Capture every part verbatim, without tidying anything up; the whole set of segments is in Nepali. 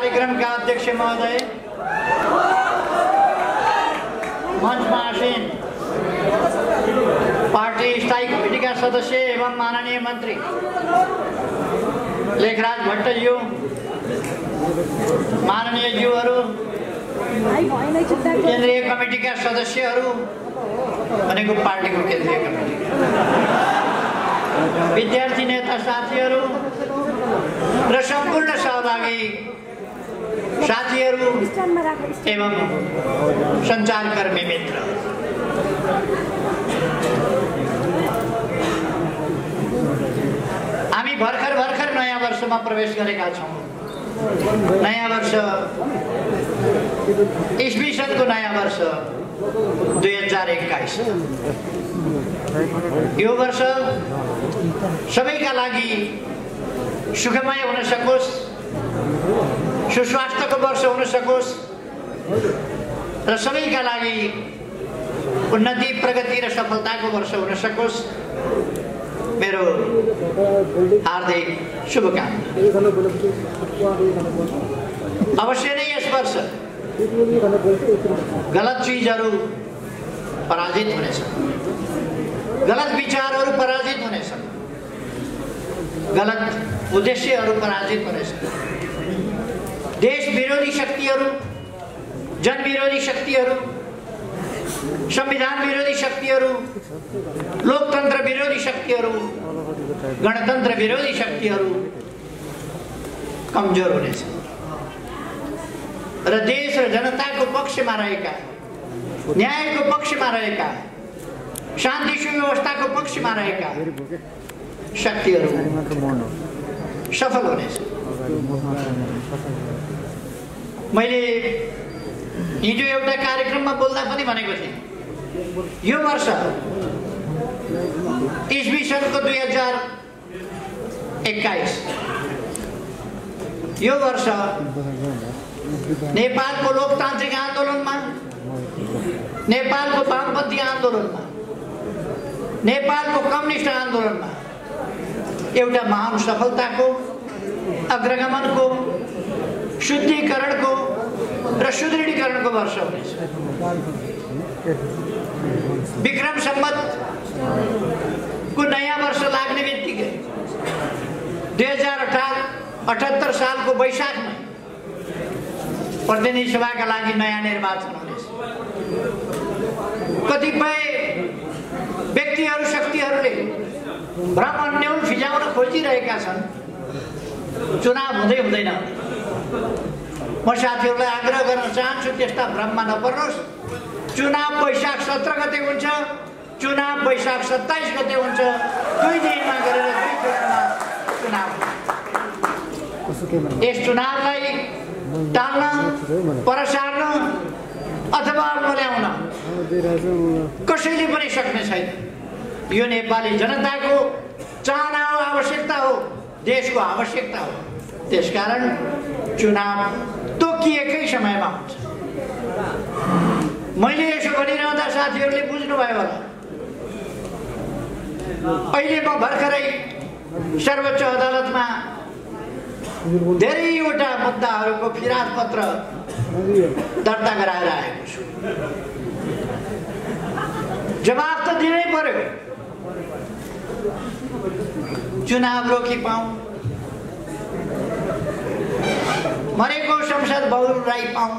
कार्यक्रमका अध्यक्ष महोदय, मञ्चमा आसीन पार्टी स्थायी कमिटीका सदस्य एवं माननीय मन्त्री लेखराज भट्टज्यू, माननीय ज्यूहरू, केन्द्रीय कमिटीका सदस्यहरू भनेको पार्टीको केन्द्रीय कमिटी, विद्यार्थी नेता साथीहरू र सम्पूर्ण सहभागी साथीहरू एवं सञ्चारकर्मी मित्र, हामी भर्खर भर्खर नयाँ वर्षमा प्रवेश गरेका छौँ। नयाँ वर्ष ईस्वी सनको नयाँ वर्ष दुई हजार एक्काइस। यो वर्ष सबैका लागि सुखमय हुन सकोस्, सुस्वास्थ्यको वर्ष हुन सकोस् र सबैका लागि उन्नति, प्रगति र सफलताको वर्ष हुन सकोस्, मेरो हार्दिक शुभकामना। अवश्य नै यस वर्ष गलत चीजहरू पराजित हुनेछन्, गलत विचारहरू पराजित हुनेछन्, गलत उद्देश्यहरू पराजित हुनेछन्। देश विरोधी शक्तिहरू, जनविरोधी शक्तिहरू, संविधान विरोधी शक्तिहरू, लोकतन्त्र विरोधी शक्तिहरू, गणतन्त्र विरोधी शक्तिहरू कमजोर हुनेछन् र देश र जनताको पक्षमा रहेका, न्यायको पक्षमा रहेका, शान्ति सुव्यवस्थाको पक्षमा रहेका शक्तिहरू सफल हुनेछन्। मैले हिजो एउटा कार्यक्रममा बोल्दा पनि भनेको थिएँ, यो वर्ष ईस्वी सनको दुई हजार एक्काइस, यो वर्ष नेपालको लोकतान्त्रिक आन्दोलनमा, नेपालको वामपन्थी आन्दोलनमा, नेपालको कम्युनिस्ट आन्दोलनमा एउटा महान सफलताको, अग्रगमनको, शुद्धिकरणको र सुदृढीकरणको वर्ष हुनेछ। विक्रम सम्वतको नयाँ वर्ष लाग्ने बित्तिकै दुई हजार अठहत्तर सालको वैशाखमा प्रतिनिधि सभाका लागि नयाँ निर्वाचन हुनेछ। कतिपय व्यक्तिहरू, शक्तिहरूले भ्रम अन्योल फिजाउन खोजिरहेका छन्, चुनाव हुँदै हुँदैन। म साथीहरूलाई आग्रह गर्न चाहन्छु, त्यस्ता भ्रममा नपर्नुहोस्। चुनाव वैशाख सत्र गते हुन्छ, चुनाव वैशाख सत्ताइस गते हुन्छ। दुई दिनमा गरेर दुई चरणमा चुनाव। यस चुनावलाई टाल्न, पर सार्न अथवा अल्प ल्याउन कसैले पनि सक्ने छैन। यो नेपाली जनताको चाहना हो, आवश्यकता हो, देशको आवश्यकता हो। त्यसकारण चुनाव तोकिएकै समयमा हुन्छ। मैले यसो भनिरहँदा साथीहरूले बुझ्नुभयो होला, अहिले म भर्खरै सर्वोच्च अदालतमा धेरैवटा मुद्दाहरूको फिराद पत्र दर्ता गराएर आएको छु। जवाफ त दिनै पर्यो। चुनाव रोकी पाऊँ, मरेको संसद बहुलाई पाऊँ,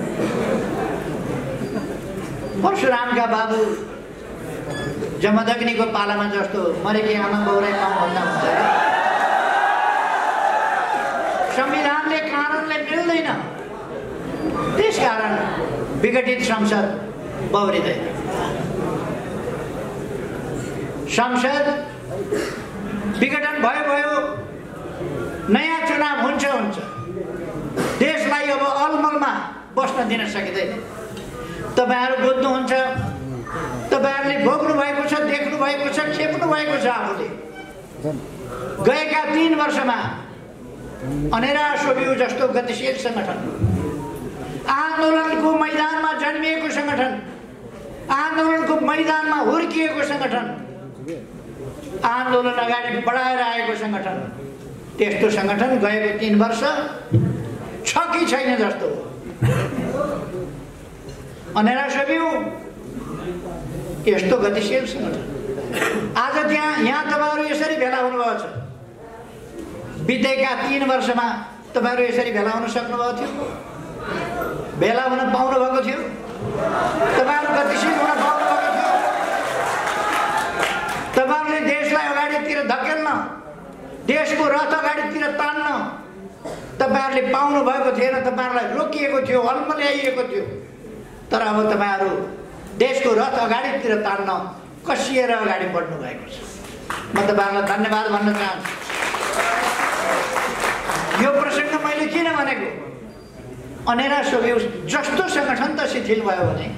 परशुरामका बाबु जमदग्नीको पालामा जस्तो मरेकी आमा बहुलाई पाऊँ भन्दा हुन्छ। संविधानले, कानुनले मिल्दैन। त्यसकारण विघटित संसद बहुरिँदैन। संसद विघटन भयो भयो, नयाँ चुनाव हुन्छ हुन्छ। देशलाई अब अलमलमा बस्न दिन सकिँदैन। तपाईहरु बुझ्नुहुन्छ, तपाईहरुले भोग्नु भएको छ, देख्नु भएको छ, खेप्नु भएको छ। आफूले गएका तीन वर्षमा अनेरा सोभियु जस्तो गतिशील संगठन, आन्दोलनको मैदानमा जन्मिएको संगठन, आन्दोलनको मैदानमा हुर्किएको संगठन, आन्दोलन अगाडि बढाएर आएको संगठन, त्यस्तो संगठन गएको तीन वर्ष छ छ कि छैन जस्तो हो। अनेरा सबिउ यस्तो गतिशील सङ्गठन आज त्यहाँ यहाँ तपाईँहरू यसरी भेला हुनुभएको छ। बितेका तीन वर्षमा तपाईँहरू यसरी भेला हुन सक्नुभएको थियो, भेला हुन पाउनु भएको थियो, तपाईँहरू गतिशील हुन पाउनु भएको थियो, तपाईँहरूले देशलाई अगाडितिर धकेल्न, देशको रथ अगाडितिर तान्न तपाईँहरूले पाउनु भएको थिएन। तपाईँहरूलाई रोकिएको थियो, अल्मल्याइएको थियो। तर अब तपाईँहरू देशको रथ अगाडितिर तान्न कसिएर अगाडि बढ्नु भएको छ। म तपाईँहरूलाई धन्यवाद भन्न चाहन्छु। यो प्रसङ्ग मैले किन भनेको, अनेरा सोभिउ जस्तो सङ्गठन त शिथिल भयो भने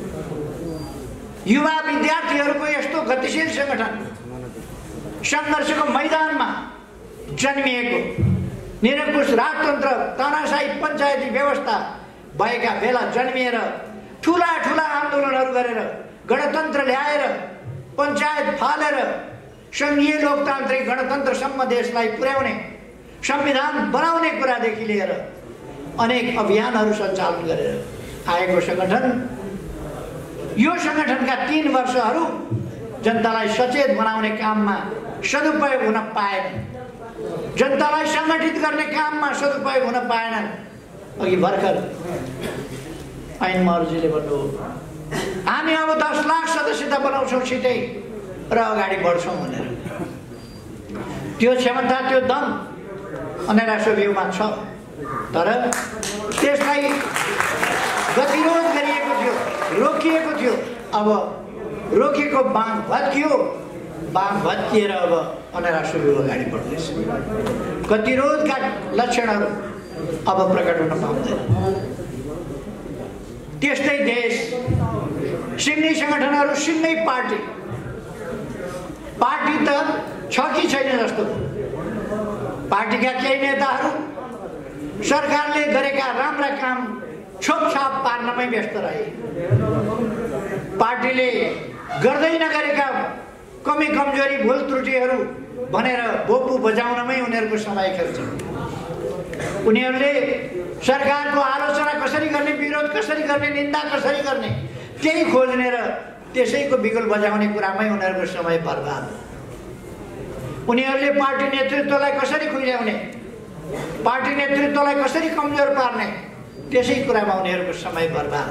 युवा विद्यार्थीहरूको यस्तो गतिशील सङ्गठन सङ्घर्षको मैदानमा जन्मिएको निरङ्कुश राजतन्त्र तानाशाही पञ्चायती व्यवस्था भएका बेला जन्मिएर ठुला ठुला आन्दोलनहरू गरेर गणतन्त्र ल्याएर पञ्चायत फालेर सङ्घीय लोकतान्त्रिक गणतन्त्रसम्म देशलाई पुर्याउने संविधान बनाउने कुरादेखि लिएर अनेक अभियानहरू सञ्चालन गरेर आएको सङ्गठन। यो सङ्गठनका तीन वर्षहरू जनतालाई सचेत बनाउने काममा सदुपयोग हुन पाएन, जनतालाई सङ्गठित गर्ने काममा सदुपयोग हुन पाएनन्। अघि भर्खर ऐन महर्जीले भन्नु हामी अब दस लाख सदस्यता बनाउँछौँ छिटै र अगाडि बढ्छौँ भनेर। त्यो क्षमता त्यो दम अनेरा सोभिउमा छ, तर त्यसलाई गतिरोध गरिएको थियो, रोकिएको थियो। अब रोकेको बाँध भत्कियो, बाँध भत्किएर अब अनेरा सोभिउ अगाडि बढ्दैछ। गतिरोधका लक्षणहरू अब प्रकट हुन पाउँदैन। त्यस्तै देश सिङ्गै सङ्गठनहरू सिङ्गै पार्टी पार्टी त छ कि छैन जस्तो। पार्टीका केही नेताहरू सरकारले गरेका राम्रा काम छोपछाप पार्नमै व्यस्त रहे। पार्टीले गर्दै नगरेका कमी कमजोरी भुल त्रुटिहरू भनेर बोपु बजाउनमै उनीहरूको समय खेल्छ। उनीहरूले सरकारको आलोचना कसरी गर्ने, विरोध कसरी गर्ने, निन्दा कसरी गर्ने त्यही खोज्ने र त्यसैको बिगुल बजाउने कुरामै उनीहरूको समय बर्बाद। उनीहरूले पार्टी नेतृत्वलाई कसरी खुइल्याउने, पार्टी नेतृत्वलाई कसरी कमजोर पार्ने त्यसै कुरामा उनीहरूको समय बर्बाद।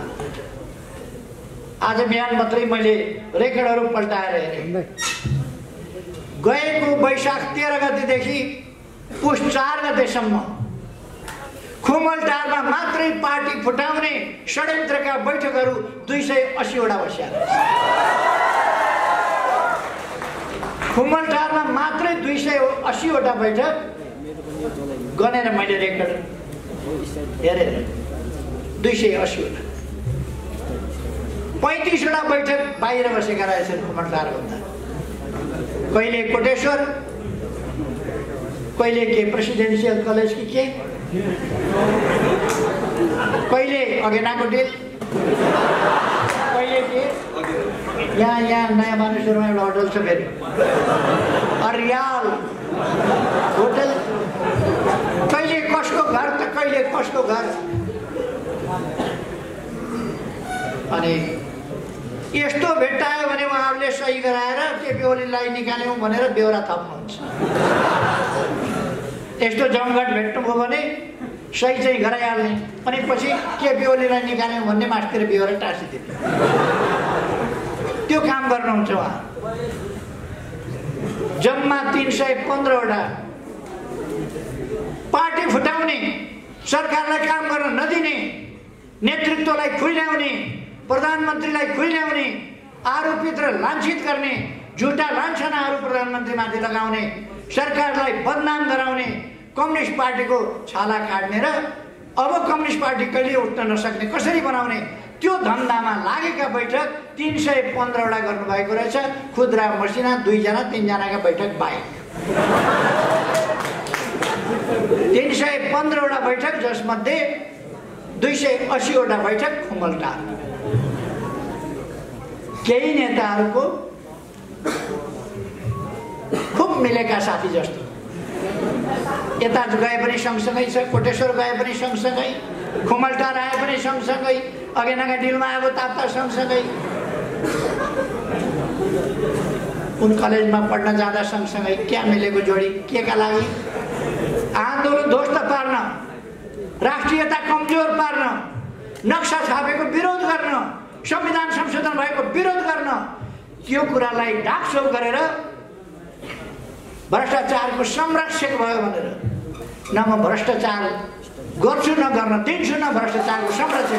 आज बिहान मात्रै मैले रेकर्डहरू पल्टाएर हेरेँ। गएको वैशाख तेह्र गतेदेखि पुष चार गतेसम्म खुमलटारमा मात्रै पार्टी फुटाउने षड्यन्त्रका बैठकहरू दुई सय अस्सीवटा बस्या। खुमलटारमा मात्रै दुई सय अस्सीवटा बैठक गनेर मैले रेकर्ड हेरेर दुई सय अस्सीवटा। पैँतिसवटा बैठक बाहिर बसेका रहेछन् खुमलटारभन्दा। कहिले कोटेश्वर, कहिले के प्रेसिडेन्सियल कलेज कि के, कहिले अगेनाको डेल, कहिले के यहाँ यहाँ नयाँ मानेश्वरमा एउटा होटल छ फेरि अर्याल होटल, कहिले कसको घर त कहिले कसको घर। अनि यस्तो भेट्टायो भने उहाँहरूले सही गराएर केपी ओलीलाई निकाल्यौँ भनेर बेहोरा थप्नुहुन्छ। यस्तो जमघट भेट्नुभयो भने सही चाहिँ गराइहाल्ने, अनि पछि केपी ओलीलाई निकाल्यौँ भन्ने मास्तिर बेहोरा टाँसिदिने, त्यो काम गर्नुहुन्छ उहाँ। जम्मा तीन सय पन्ध्रवटा पार्टी फुटाउने, सरकारलाई काम गर्न नदिने, नेतृत्वलाई खुइल्याउने, प्रधानमन्त्रीलाई खुइल्याउने, आरोपित र लाञ्छित गर्ने, झुटा लान्छनाहरू प्रधानमन्त्रीमाथि लगाउने, सरकारलाई बदनाम गराउने, कम्युनिस्ट पार्टीको छाला काट्ने र अब कम्युनिस्ट पार्टी कहिले उठ्न नसक्ने कसरी बनाउने त्यो धन्दामा लागेका बैठक तीन सय पन्ध्रवटा गर्नुभएको रहेछ। खुद्रा मसिना दुईजना तिनजनाका बैठक बाहेक तीन सय पन्ध्रवटा बैठक, जसमध्ये दुई सय अस्सीवटा बैठक खुमलटार। केही नेताहरूको खुब मिलेका साथी जस्तो यता गए पनि सँगसँगै छ, कोटेश्वर गए पनि सँगसँगै, खुमलटार आए पनि सँगसँगै, अगेनागा डिलमा आएको ताप्ता सँगसँगै, उन कलेजमा पढ्न जाँदा सँगसँगै। क्या मिलेको जोडी? के का लागि? आन्दोलन ध्वस्त पार्न, राष्ट्रियता कमजोर पार्न, नक्सा छापेको विरोध गर्न, संविधान संशोधन भएको विरोध गर्न, त्यो कुरालाई ढाकछोप गरेर भ्रष्टाचारको संरक्षक भयो भनेर न म भ्रष्टाचार गर्छु न गर्न दिन्छु न भ्रष्टाचारको संरक्षक।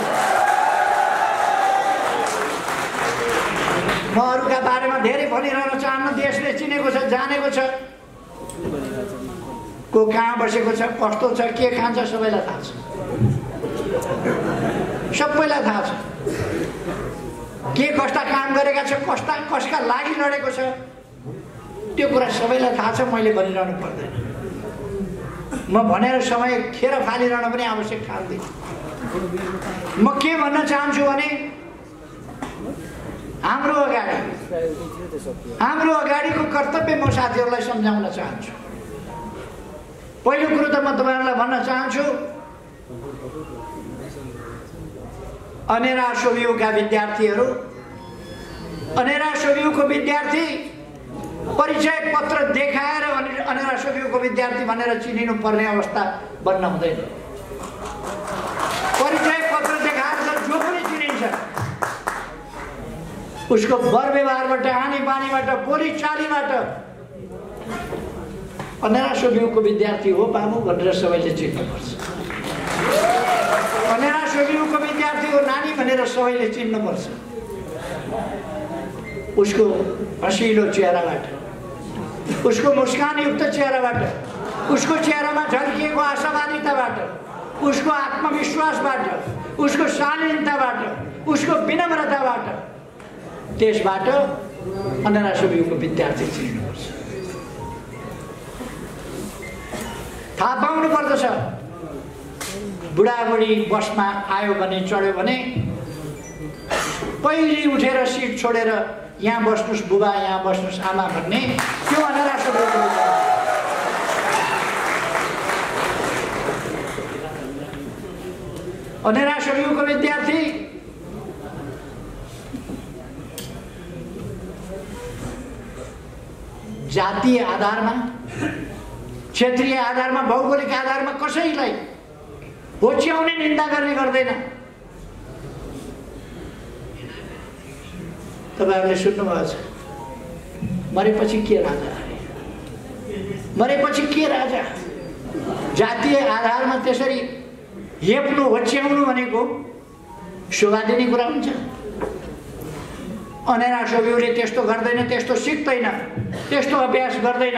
म अरूका बारेमा धेरै भनिरहन चाहन्न। देशले चिनेको छ, जानेको छ, को कहाँ बसेको छ, कस्तो छ, के खान्छ, सबैलाई थाहा छ, सबैलाई थाहा छ। के कस्ता काम गरेका छ, कस्ता कसका लागि लडेको छ, त्यो कुरा सबैलाई थाहा छ। मैले भनिरहनु पर्दैन। म भनेर समय खेर फालिरहन पनि आवश्यक ठान्दिनँ। म के भन्न चाहन्छु भने हाम्रो अगाडि हाम्रो अगाडिको कर्तव्य म साथीहरूलाई सम्झाउन चाहन्छु। पहिलो कुरो त म तपाईँहरूलाई भन्न चाहन्छु, अनेरा सोभियूका विद्यार्थीहरू, अनेरा सोभियूको विद्यार्थी परिचय पत्र देखाएर अनेरा सोभियूको विद्यार्थी भनेर चिनिनु पर्ने अवस्था बन्न हुँदैन। परिचय पत्र देखाएर त जो पनि चिनिन्छ, उसको वर व्यवहारबाट, हानी बानीबाट, बोली चालीबाट अनेरा सोभियूको विद्यार्थी हो बाबु भनेर सबैले चिन्नुपर्छ। अनेरा सोभियूको विद्यार्थी हो नानी भनेर सबैले चिन्नुपर्छ। उसको हँसिलो चेहराबाट, उसको मुस्कानयुक्त चेहराबाट, उसको चेहरामा झल्किएको आशावादिताबाट, उसको आत्मविश्वासबाट, उसको शालीनताबाट, उसको विनम्रताबाट, त्यसबाट अनेरा सोभियूको विद्यार्थी चिन्नुपर्छ। थाहा पाउनु पर्दछ। बुढाबुढी बसमा आयो भने, चढ्यो भने पहिले उठेर सिट छोडेर यहाँ बस्नुहोस् बुबा, यहाँ बस्नुहोस् आमा भन्ने, त्यो अनेरा सोभियूको अनेरा सोभियूको विद्यार्थी जातीय आधारमा, क्षेत्रीय आधारमा, भौगोलिक आधारमा कसैलाई होच्याउने निन्दा गर्ने गर्दैन। तपाईहरुले सुन्नुभएको छ, मरेपछि के राजा, मरेपछि के राजा। जातीय आधारमा त्यसरी हेप्नु, होच्याउनु भनेको शोभा दिने कुरा हुन्छ। अनेरा सोभियूले त्यस्तो गर्दैन, त्यस्तो सिक्दैन, त्यस्तो अभ्यास गर्दैन,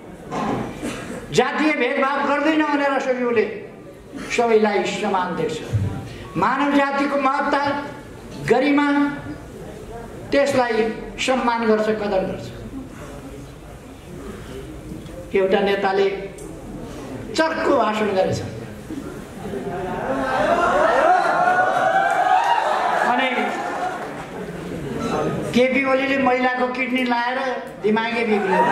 जातीय भेदभाव गर्दैन। अनेरा सोभियूले सबैलाई समान देख्छ। मानव जातिको महत्ता, गरिमा, त्यसलाई सम्मान गर्छ, कदर गर्छ। एउटा नेताले चर्को भाषण गरेछ, अनि केपी ओलीले महिलाको किडनी लाएर दिमागै बिग्रियो।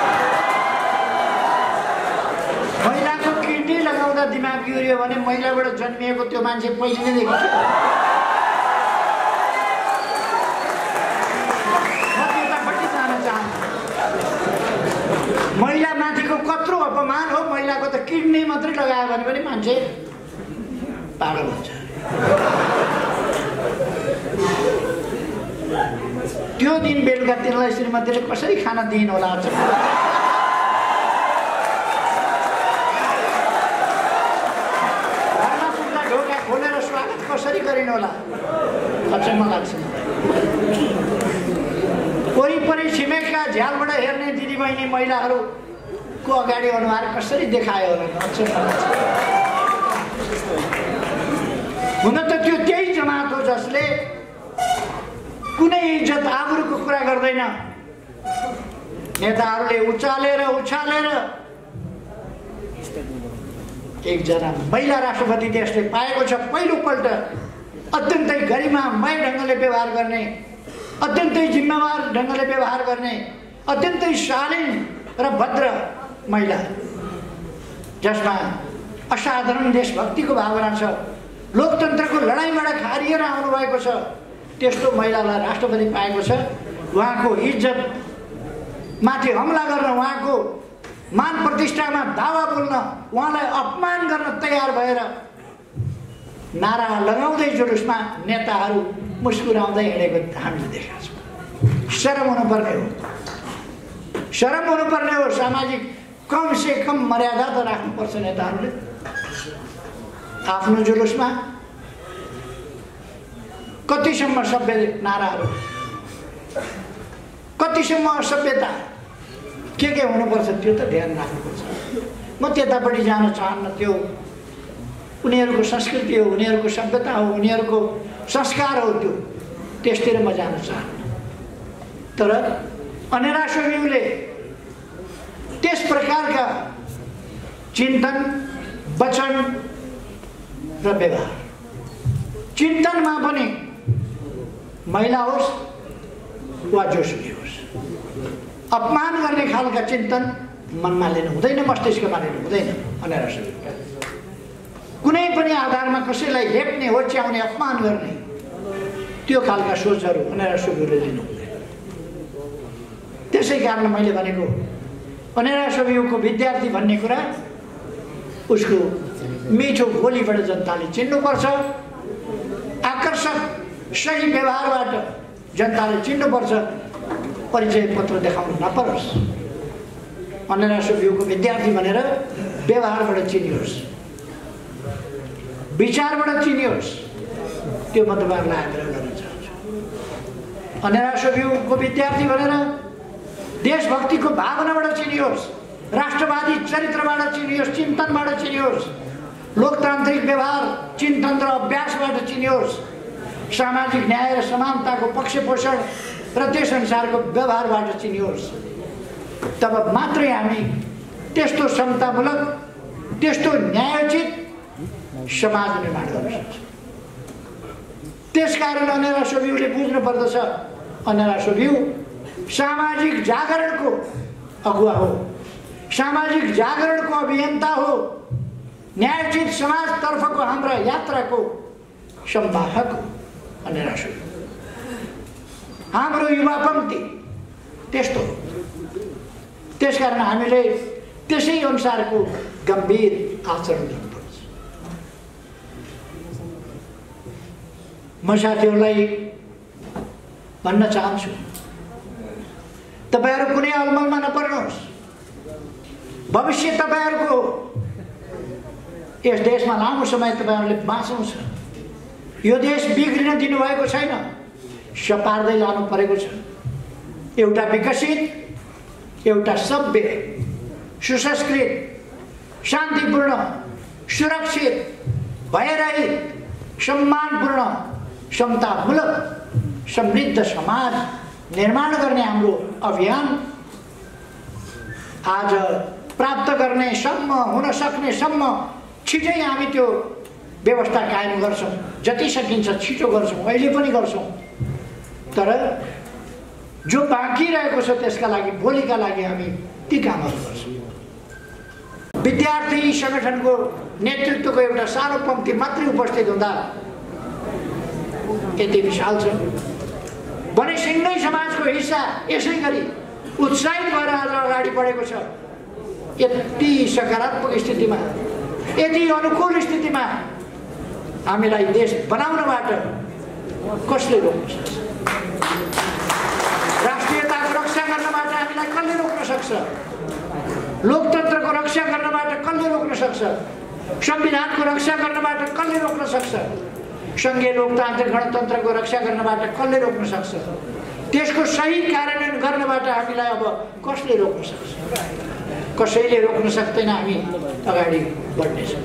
महिलाको किडनी लगाउँदा दिमाग बिग्रियो भने महिलाबाट जन्मिएको त्यो मान्छे पहिले नै देखिन्छ। महिला माथिको कत्रो अपमान हो। महिलाको त किडनी मात्रै लगायो भने पनि मान्छे पागल हुन्छ। त्यो दिन बेलुका तिनलाई श्रीमतीले कसरी खाना दिइन होला? घरमा पुग्दा ढोका खोलेर स्वागत कसरी गरिन होला? अचम्म लाग्छ। वरिपरि छिमेकका झ्यालबाट हेर्ने दिदीबहिनी महिलाहरूको अगाडि अनुहार कसरी देखायो होला? अचम्म लाग्छ। हुन त त्यो त्यही जमात हो जसले कुनै इज्जत आबरुको कुरा गर्दैन। नेताहरूले उचालेर उछालेर एकजना महिला राष्ट्रपति देशले पाएको छ। पहिलोपल्ट अत्यन्तै गरिमामय ढङ्गले व्यवहार गर्ने, अत्यन्तै जिम्मेवार ढङ्गले व्यवहार गर्ने, अत्यन्तै शालीन र भद्र महिला। जसमा असाधारण देशभक्तिको भावना छ, लोकतन्त्रको लडाइँबाट खारिएर आउनुभएको छ, त्यस्तो महिलालाई राष्ट्रपति पाएको छ। उहाँको इज्जत माथि हमला गर्न, उहाँको मान प्रतिष्ठामा दावा बोल्न, उहाँलाई अपमान गर्न तयार भएर नारा लगाउँदै जुलुसमा नेताहरू मुस्कुराउँदै हिँडेको हामीले देखेका छौँ। शरम हुनुपर्ने हो, शरम हुनुपर्ने हो। सामाजिक कम से कम मर्यादा त राख्नुपर्छ नेताहरूले। आफ्नो जुलुसमा कतिसम्म सभ्य नाराहरू, कतिसम्म असभ्यता के के हुनुपर्छ त्यो त ध्यान राख्नुपर्छ। म त्यतापट्टि जान चाहन्न, त्यो उनीहरूको संस्कृति हो, उनीहरूको सभ्यता हो, उनीहरूको संस्कार हो, त्यो त्यसतिर म जान चाहन्न। तर अनेरा सोभियुले त्यस प्रकारका चिन्तन, वचन र व्यवहार, चिन्तनमा पनि महिला होस् वा जोसुकै होस्, अपमान गर्ने खालका चिन्तन मनमा लिनु हुँदैन, मस्तिष्कमा लिनु हुँदैन। अनेरा सोभियुले कुनै पनि आधारमा कसैलाई हेप्ने, होच्याउने, अपमान गर्ने त्यो खालका सोचहरू अनेरा सोभियुले लिनु हुँदैन। त्यसै कारण मैले भनेको अनेरा सोभियुको विद्यार्थी भन्ने कुरा उसको मिठो बोलीबाट जनताले चिन्नुपर्छ, आकर्षक सही व्यवहारबाट जनताले चिन्नुपर्छ, परिचय पत्र देखाउनु नपरोस्। अनेरा सोभियुको विद्यार्थी भनेर व्यवहारबाट चिनियोस्, विचारबाट चिनियोस्, त्यो म तपाईँहरूलाई आग्रह गर्न चाहन्छु। अनेरा सोभियुको विद्यार्थी भनेर देशभक्तिको भावनाबाट चिनियोस्, राष्ट्रवादी चरित्रबाट चिनियोस्, चिन्तनबाट चिनियोस्, लोकतान्त्रिक व्यवहार चिन्तन र अभ्यासबाट चिनियोस्, सामाजिक न्याय र समानताको पक्ष पोषण र त्यस अनुसारको व्यवहारबाट चिनियोस्। तब मात्रै हामी त्यस्तो समतामूलक, त्यस्तो न्यायोचित समाज निर्माण गर्न सक्छौँ। त्यसकारण अनेरा सोभियुले बुझ्नु पर्दछ, अनेरा सोभियु सामाजिक जागरणको अगुवा हो, सामाजिक जागरणको अभियन्ता हो, न्यायोचित समाजतर्फको हाम्रा यात्राको संवाहक हो अनेरा सोभियु। हाम्रो युवा पङ्क्ति त्यस्तो हो। त्यसकारण हामीले त्यसै अनुसारको गम्भीर आचरण गर्नुपर्छ। म साथीहरूलाई भन्न चाहन्छु, तपाईहरू कुनै अलमलमा नपर्नुहोस्। भविष्य तपाईहरूको यस देशमा लामो समय तपाईहरूले बाँच्नु छ। यो देश बिग्रिन दिनुभएको छैन, सपार्दै लानु परेको छ। एउटा विकसित, एउटा सभ्य, सुसंस्कृत, शान्तिपूर्ण, सुरक्षित, भयरहित, सम्मानपूर्ण, समतामूलक, समृद्ध समाज निर्माण गर्ने हाम्रो अभियान आज प्राप्त गर्ने सम्म, हुन सक्ने सम्म छिटै हामी त्यो व्यवस्था कायम गर्छौँ। जति सकिन्छ छिटो गर्छौँ, अहिले पनि गर्छौँ। तर जो बाँकी रहेको छ त्यसका लागि, भोलिका लागि हामी ती कामहरू गर्छौँ। विद्यार्थी सङ्गठनको नेतृत्वको एउटा सानो पङ्क्ति मात्रै उपस्थित हुँदा यति विशाल छ भने सिङ्गै समाजको हिस्सा यसै गरी उत्साहित भएर आज अगाडि बढेको छ। यति सकारात्मक स्थितिमा, यति अनुकूल स्थितिमा हामीलाई देश बनाउनबाट कसले रोक्न सक्छ? राष्ट्रियताको रक्षा गर्नबाट हामीलाई कसले रोक्न सक्छ? लोकतन्त्रको रक्षा गर्नबाट कसले रोक्न सक्छ? संविधानको रक्षा गर्नबाट कसले रोक्न सक्छ? सङ्घीय लोकतान्त्रिक गणतन्त्रको रक्षा गर्नबाट कसले रोक्न सक्छ? त्यसको सही कार्यान्वयन गर्नबाट हामीलाई अब कसले रोक्न सक्छ? कसैले रोक्न सक्दैन। हामी अगाडि बढ्नेछौँ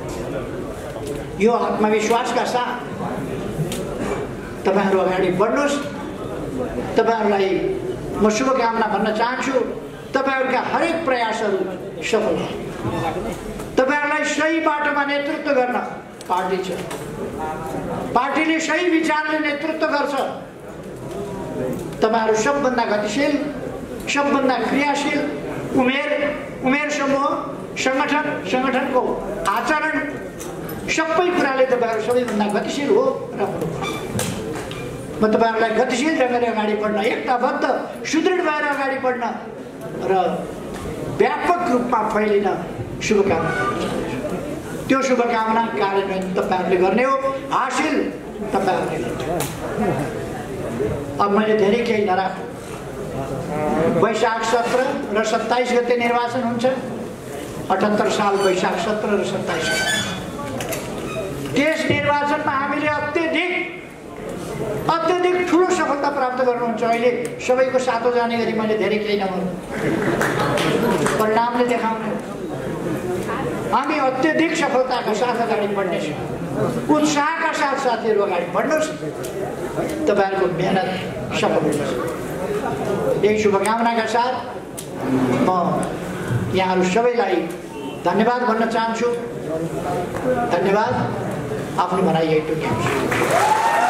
यो आत्मविश्वासका साथ। तपाईहरू अगाडि बढ्नुहोस्। तपाईहरूलाई म शुभकामना भन्न चाहन्छु। तपाईहरूका हरेक प्रयासहरू सफल होस्। तपाईहरूलाई सही बाटोमा नेतृत्व गर्न पार्टी छ। पार्टीले सही विचारले नेतृत्व गर्छ। तपाईहरू सबभन्दा गतिशील, सबभन्दा क्रियाशील उमेर उमेर समूह सङ्गठन सङ्गठनको आचरण सबै कुराले तपाईँहरू सबैभन्दा गतिशील हो र म तपाईँहरूलाई गतिशील ढङ्गले अगाडि बढ्न, एकताबद्ध सुदृढ भएर अगाडि बढ्न र व्यापक रूपमा फैलिन शुभकामना। त्यो शुभकामना कार्यान्वयन तपाईँहरूले गर्ने हो, हासिल तपाईँहरूले गर्ने। अब मैले धेरै केही नराख्नु। वैशाख सत्र र सत्ताइस गते निर्वाचन हुन्छ, अठहत्तर साल वैशाख सत्र र सत्ताइस गते। त्यस निर्वाचनमा हामीले अत्यधिक अत्यधिक ठुलो सफलता प्राप्त गर्नुहुन्छ। अहिले सबैको सातो जाने गरी मैले धेरै केही नभन्नु, परिणामले देखाउने। हामी अत्यधिक सफलताका साथ अगाडि बढ्नेछौँ। उत्साहका साथ साथीहरू अगाडि बढ्नुहोस्, तपाईँहरूको मेहनत सफल हुन्छ। यही शुभकामनाका साथ म यहाँहरू सबैलाई धन्यवाद भन्न चाहन्छु। धन्यवाद। आफ्नो भनाइ यही टुङ्ग्याउँछु।